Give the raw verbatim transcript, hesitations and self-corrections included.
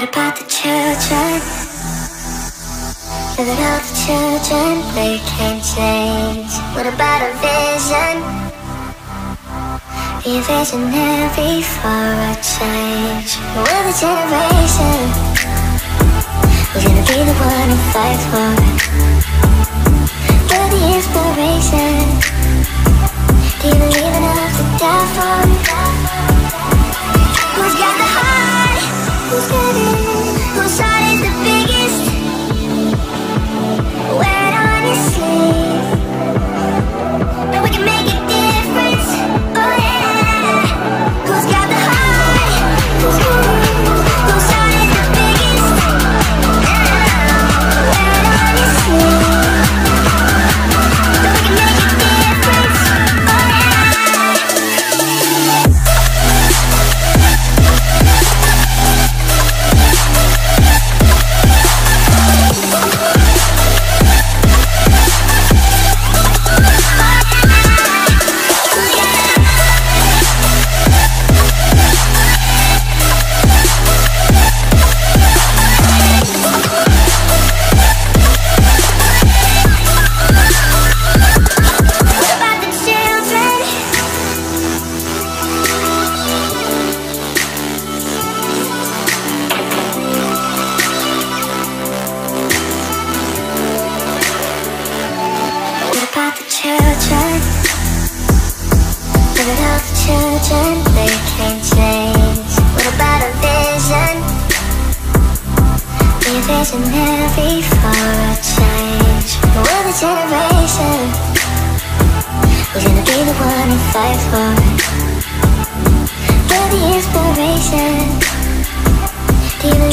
What about the children? Look at all the children, they can't change. What about a vision? Be a visionary for a change. We're the generation who's gonna be the one to fight for it. You're the inspiration. Do you believe enough to die for it? Who's got the heart? Who's got it? Whose heart is the biggest? Wear it on your sleeve, and we can make a difference. Oh yeah. Who's got the heart? Who's got it? Whose heart is the biggest? Yeah. Wear it on your sleeve, and we can make a difference. Oh yeah. Visionary for a change. We're the generation who's gonna be the one to fight for it. You're the inspiration. Do you